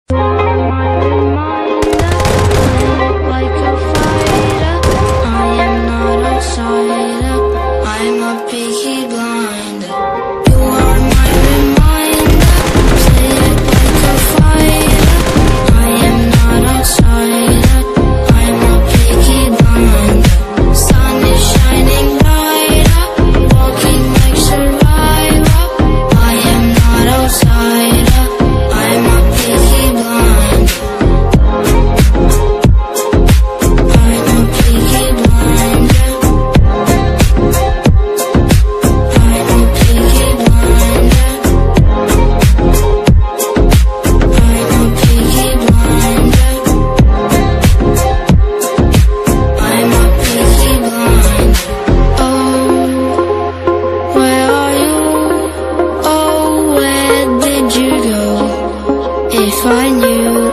I'm a peaky blinder. You are my reminder. Play it like a fighter. I am not outsider. I'm a peaky blinder. Sun is shining brighter. Walking like survivor. I am not outsider. I'm a peaky blinder. I'm a peaky blinder. If I knew